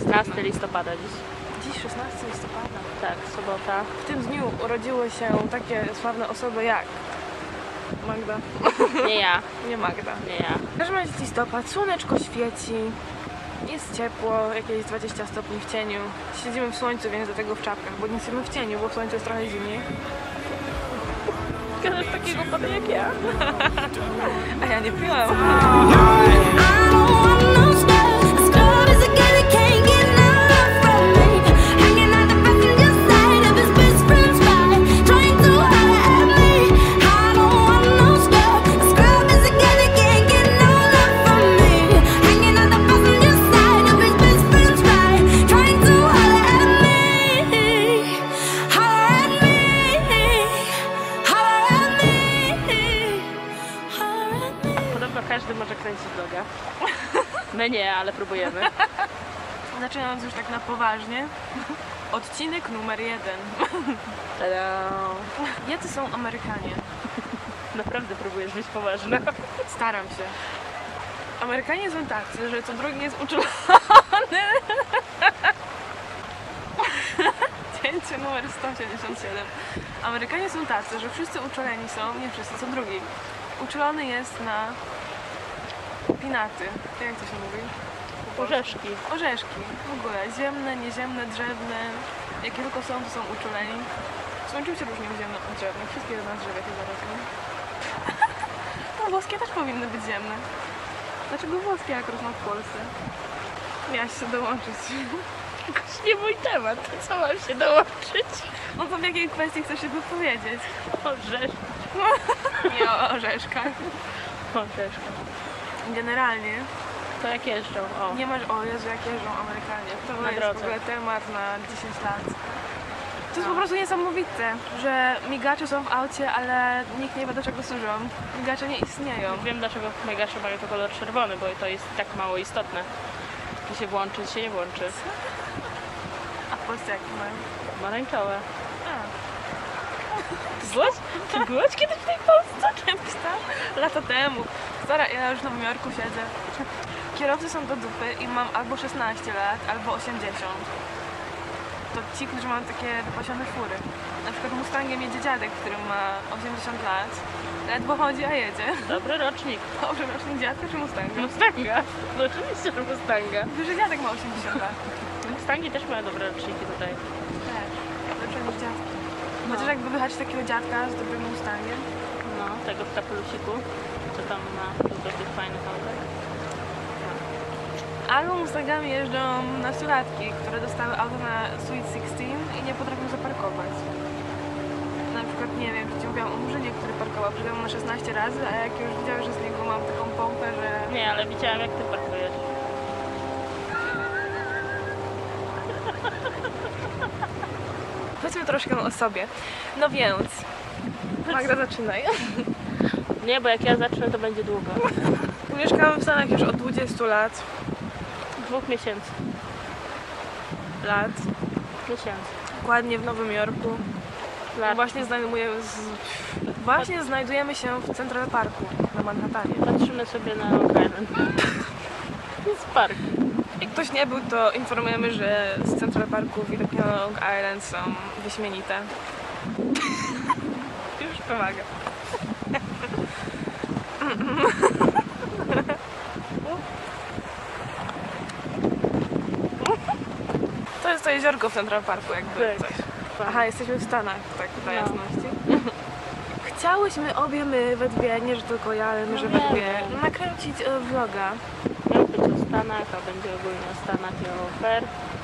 16 listopada dziś. Dziś 16 listopada. Tak, sobota. W tym dniu urodziły się takie sławne osoby jak Magda. Nie ja. Nie Magda. Nie ja. W każdym razie jest listopad, słoneczko świeci, jest ciepło, jakieś 20 stopni w cieniu. Siedzimy w słońcu, więc do tego w czapkach, bo nie jesteśmy w cieniu, bo w słońcu jest trochę zimniej. Gadasz takiego pana jak ja. A ja nie piłam. Każdy może kręcić vloga. My nie, ale próbujemy. Zaczynając już tak na poważnie. Odcinek numer 1. Tada. Jacy są Amerykanie? Naprawdę próbujesz być poważna. Staram się. Amerykanie są tacy, że co drugi jest uczulony. Cięcie numer 177. Amerykanie są tacy, że wszyscy uczuleni są, nie wszyscy, co drugi. Uczulony jest na pinaty. Jak to się mówi? Orzeszki. Orzeszki. W ogóle ziemne, nieziemne, drzewne. Jakie tylko są, to są uczuleni. Są oczywiście różnie ziemne od drzewnych. Wszystkie na drzewie chyba rosną. No włoskie też powinny być ziemne. Dlaczego włoskie jak rosną w Polsce? Miałaś się dołączyć. Jakoś nie mój temat. Co mam się dołączyć? No to w jakiej kwestii chcesz się wypowiedzieć? Orzeszki. Nie o orzeszkach. Orzeszka. Generalnie To jak jeżdżą? O. nie masz, o Jezu, jak jeżdżą Amerykanie. To Na jest drodze. w ogóle temat na 10 lat. To jest po prostu niesamowite, że migacze są w aucie, ale nikt nie wie, do czego służą. Migacze nie istnieją. Wiem, dlaczego megasze mają to kolor czerwony, bo to jest tak mało istotne. Czy się włączy, czy się nie włączy. A w Polsce jakie mają? Pomarańczowe. A, Ty byłaś kiedyś w tej Polsce? kiedyś tam? Lata temu. Stara, ja już w Nowym Jorku siedzę. Kierowcy są do dupy i mam albo 16 lat, albo 80. To ci, którzy mają takie wypasione fury. Na przykład Mustangiem jedzie dziadek, który ma 80 lat. Ledwo chodzi, a jedzie. Dobry rocznik. Dobrze, rocznik dziadka czy Mustanga? Mustanga. No oczywiście, że Mustanga. Duży dziadek ma 80 lat. Mustangi też mają dobre roczniki tutaj. Tak, lepsze niż dziadki. Chociaż jakby wychać takiego dziadka z dobrym Mustangiem. No, tego w kapelusiku, co tam ma dużo tych fajnych autek. Albo Mustangami jeżdżą nastolatki, które dostały auto na Sweet 16 i nie potrafią zaparkować. Na przykład, nie wiem, że ci mówiłam o Murzynie, który parkował przede mną na 16 razy, a jak już widział, że z niego mam taką pompę, że... Nie, ale widziałam jak ty parkujesz. Powiedzmy troszkę o sobie. No więc... Magda, zaczynaj. Nie, bo jak ja zacznę, to będzie długo. Mieszkałam w Stanach już od 20 lat. 2 miesięcy. Miesięcy. Dokładnie w Nowym Jorku. Lat. Właśnie znajdujemy się w Central Parku na Manhattanie. Patrzymy sobie na Long Island. To jest park. Jak ktoś nie był, to informujemy, że z Central Parku widoki na Long Island są wyśmienite. Już pomaga. To jest to jeziorko w Central Parku, jakby Tak. coś. Aha, jesteśmy w Stanach, tak dla No. jasności. Chciałyśmy obie my we dwie, nie że tylko ja, ale my, że we wiem. dwie, nakręcić vloga. Miał być o Stanach, a będzie ogólnie o Stanach i o fair.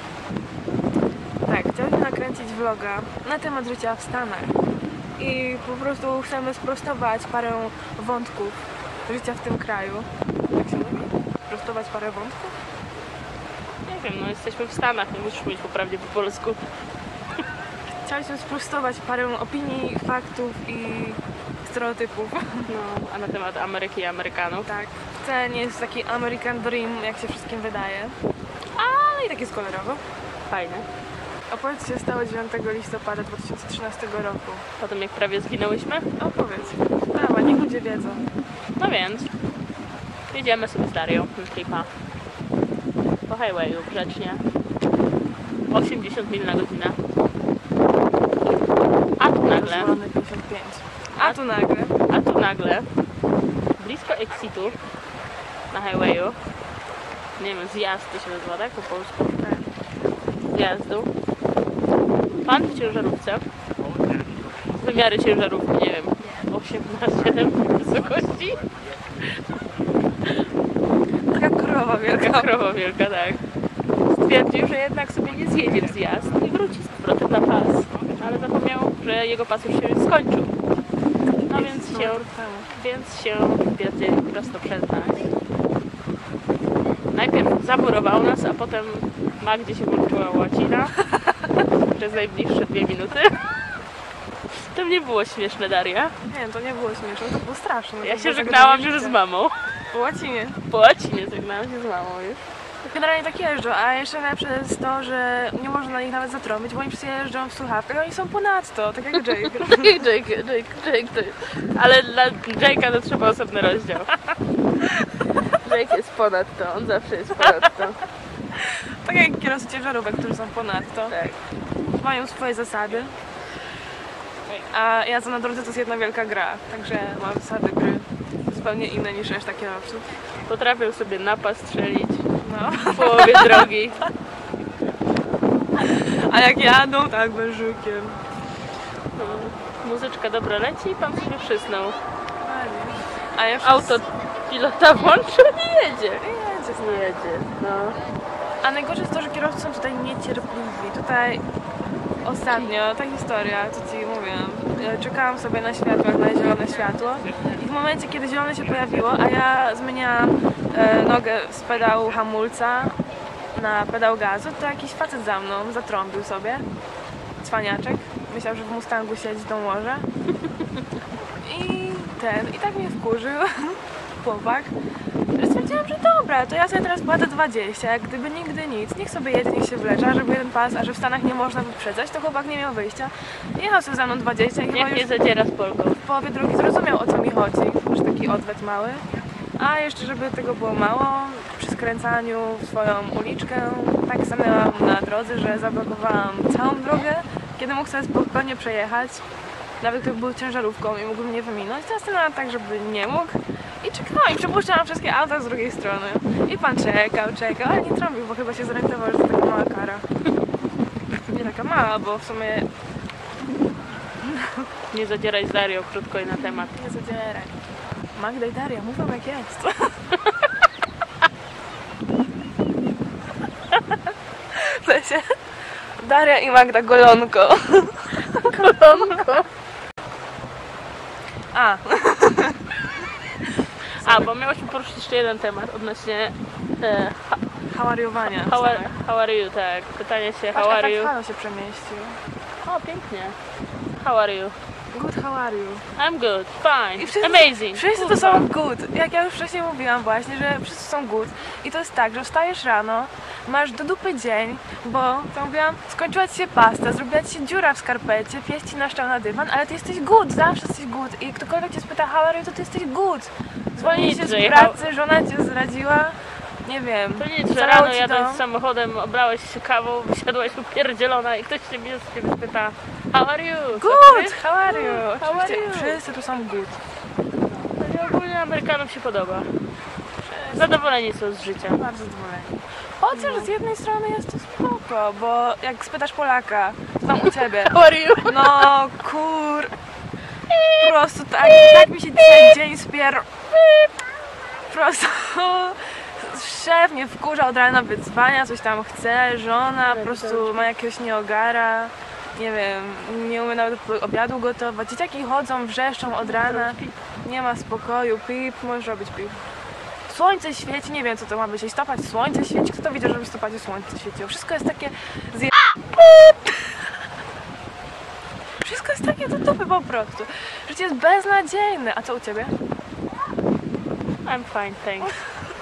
Tak, chciałyśmy nakręcić vloga na temat życia w Stanach. I po prostu chcemy sprostować parę wątków życia w tym kraju. Jak się mówi? Sprostować parę wątków? Nie wiem, no jesteśmy w Stanach, nie musisz mówić poprawnie po polsku. Chciałyśmy sprostować parę opinii, faktów i stereotypów. No, a na temat Ameryki i Amerykanów. Tak, wcale nie jest taki American Dream, jak się wszystkim wydaje. Ale i tak jest kolorowo. Fajne. Opowiedz, co się stało 9 listopada 2013 roku. Po tym jak prawie zginęłyśmy. Opowiedz. Sprawa, niech ludzie wiedzą. No więc, jedziemy sobie z Darią na klipa. Po highwayu grzecznie. 80 mil na godzinę. A tu nagle, Dozwolone 55. A tu nagle. blisko exitu na highwayu, nie wiem, zjazd to się nazywa, tak? Po polsku. Zjazdu. Pan w ciężarówce. Wymiary ciężarówki, nie wiem, 8x7 wysokości. Taka krowa wielka. Taka krowa wielka, tak. Stwierdził, że jednak sobie nie zjedzie w zjazd i wróci z powrotem na pas. Ale zapomniał, że jego pas już się skończył. No więc się wpierdzielił prosto przed nas. Najpierw zamurował nas, a potem Magdzie się włączyła łacina przez najbliższe 2 minuty. To nie było śmieszne, Daria. Nie, to nie było śmieszne, to było straszne. Ja się żegnałam już z mamą. Po łacinie. Po łacinie żegnałam się z mamą już. Generalnie tak jeżdżą, a jeszcze lepsze jest to, że nie można na nich nawet zatrąbić, bo oni wszyscy jeżdżą w słuchawkach, oni są ponadto, tak jak Jake. Jake to... Ale dla Jake'a to trzeba osobny rozdział. Jake jest ponadto, on zawsze jest ponadto. Tak jak kierowcy ciężarówek, którzy są ponadto. Tak. Mają swoje zasady. A jazda na drodze to jest jedna wielka gra, także mam zasady gry zupełnie inne niż reszta kierowców. Potrafią sobie napas strzelić No. w połowie drogi. A jak jadą, tak beżukiem. No, muzyczka dobra leci i pan sobie przysnął. A ja Autopilota włączył, nie jedzie. jedzie. Jedzie, no. A najgorsze jest to, że kierowcy są tutaj niecierpliwi. Tutaj ostatnio, ta historia, co ci mówiłam, czekałam sobie na światło, na zielone światło i w momencie, kiedy zielone się pojawiło, a ja zmieniałam nogę z pedału hamulca na pedał gazu, to jakiś facet za mną zatrąbił sobie, cwaniaczek, myślał, że w Mustangu siedzi, to może. I tak mnie wkurzył chłopak, że stwierdziłam, że dobra, to ja sobie teraz płacę 20, jak gdyby nigdy nic, niech sobie jedzie, niech się wlecze, a żeby jeden pas, a że w Stanach nie można wyprzedzać, to chłopak nie miał wyjścia. Jechał sobie za mną 20 i chyba Niech już nie zadziera z Polką. w połowie drogi zrozumiał, o co mi chodzi, że taki odwet mały. A jeszcze, żeby tego było mało, przy skręcaniu w swoją uliczkę tak stanęłam na drodze, że zablokowałam całą drogę, kiedy mógł sobie spokojnie przejechać. Nawet gdyby był ciężarówką i mógł mnie wyminąć, to ja stanęłam tak, żeby nie mógł. I czekałam i przepuszczałam wszystkie auta z drugiej strony. I pan czekał, ale nie trąbił, bo chyba się zorientował, że to taka mała kara. Nie taka mała, bo w sumie Nie zadzieraj z Darią, krótko i na temat. nie zadzieraj. Magda i Daria mówią jak jest. W sensie Daria i Magda golonko. Kolonko. Bo miałyśmy poruszyć jeszcze jeden temat odnośnie Hawariowania. how are you, tak. Pytanie się, Patrz, how are you? Halo się przemieścił. O, pięknie. How are you? Good, how are you? I'm good, fine, I wszyscy, amazing. Wszyscy to Kurwa. są good. Jak ja już wcześniej mówiłam właśnie, że wszyscy są good. I to jest tak, że wstajesz rano, masz do dupy dzień, bo, to mówiłam, skończyła ci się pasta, zrobiła ci się dziura w skarpecie, pies ci naszczał na dywan, ale ty jesteś good, zawsze jesteś good. I ktokolwiek cię spyta how are you, to ty jesteś good. Zwolnij się z pracy, żona cię zdradziła, nie wiem. To nic, że zalało rano ci jadąc to. samochodem, oblałeś się kawą, wysiadłaś upierdzielona i ktoś się mnie z ciebie spyta how are you? Co Good, ty? how are you? How are Oczywiście you? wszyscy tu są good. To ogólnie Amerykanom się podoba. Zadowoleni są z życia. Bardzo zadowoleni. Chociaż z jednej strony jest to spoko, bo jak spytasz Polaka, co tam u ciebie? How are you? No kur... Po prostu tak mi się dzisiaj dzień spier... Po prostu... Szef mnie wkurza od rana, wyzwania, coś tam chce, żona po prostu ma jakiegoś nieogara. Nie wiem, nie umie nawet obiadu gotować. Dzieciaki chodzą, wrzeszczą od rana, nie ma spokoju, pip, możesz robić pip. Słońce świeci, nie wiem co to ma być, listopad, słońce świeci, kto to widział, że w listopadzie słońce świeciło? Wszystko jest takie Wszystko jest takie do dupy po prostu. Życie jest beznadziejne. A co u ciebie? I'm fine, thanks.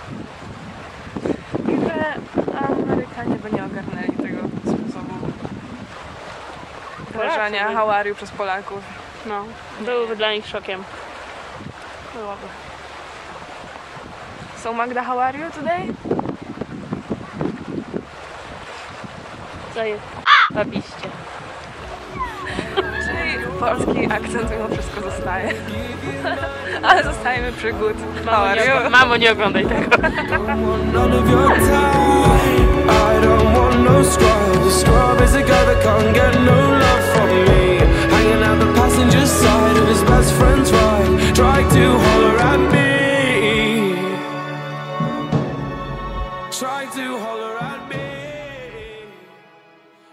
I że Amerykanie by nie ogarnęli tego sposobu wyrażania by. how are you przez Polaków. No, byłby dla nich szokiem. Byłoby. So Magda, how are you today? Zajebabiście. Czyli polski akcent mimo wszystko zostaje. Ale zostajemy przy good. Mamo, nie oglądaj tego. None of your time. I don't